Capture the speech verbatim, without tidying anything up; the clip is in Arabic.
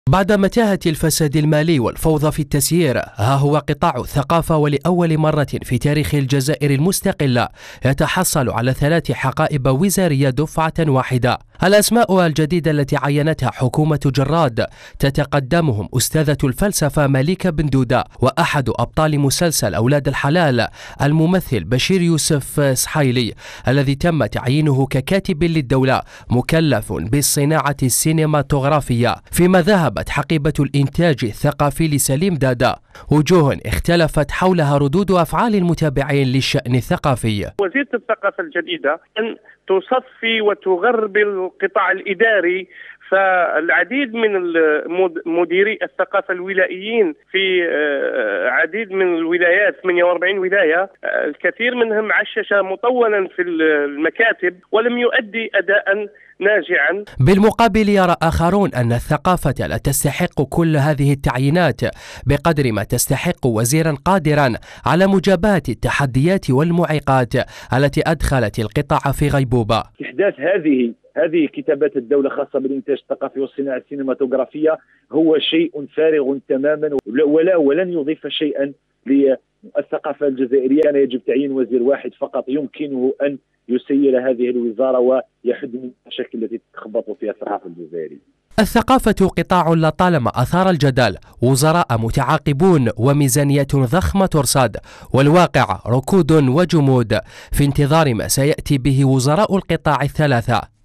بعد متاهة الفساد المالي والفوضى في التسيير، ها هو قطاع الثقافة ولأول مرة في تاريخ الجزائر المستقلة يتحصل على ثلاث حقائب وزارية دفعة واحدة. الأسماء الجديدة التي عينتها حكومة جراد تتقدمهم أستاذة الفلسفة مليكة بن دودة، وأحد أبطال مسلسل أولاد الحلال الممثل بشير يوسف سحايلي الذي تم تعيينه ككاتب للدولة مكلف بالصناعة السينماتوغرافية، فيما ذهبت حقيبة الإنتاج الثقافي لسليم دادا. وجوه اختلفت حولها ردود أفعال المتابعين للشأن الثقافي. وزيرة الثقافة الجديدة أن تصفي وتغربل القطاع الإداري، فالعديد من مديري الثقافة الولائيين في عديد من الولايات ثمانية وأربعين ولاية، الكثير منهم عشش مطولا في المكاتب ولم يؤدي أداء ناجعا. بالمقابل يرى آخرون أن الثقافة لا تستحق كل هذه التعيينات بقدر ما تستحق وزيرا قادرا على مجابهة التحديات والمعيقات التي أدخلت القطاع في غيبوبة. إحداث هذه هذه كتابات الدولة خاصة بالإنتاج الثقافي والصناعة السينماتوغرافية هو شيء فارغ تماما، ولا ولن يضيف شيئا للثقافة الجزائرية. كان يجب تعيين وزير واحد فقط يمكنه أن يسير هذه الوزارة ويحد من المشاكل التي تخبط فيها الثقافة الجزائرية. الثقافة قطاع لطالما أثار الجدل، وزراء متعاقبون وميزانية ضخمة ترصد، والواقع ركود وجمود في انتظار ما سيأتي به وزراء القطاع الثلاثة.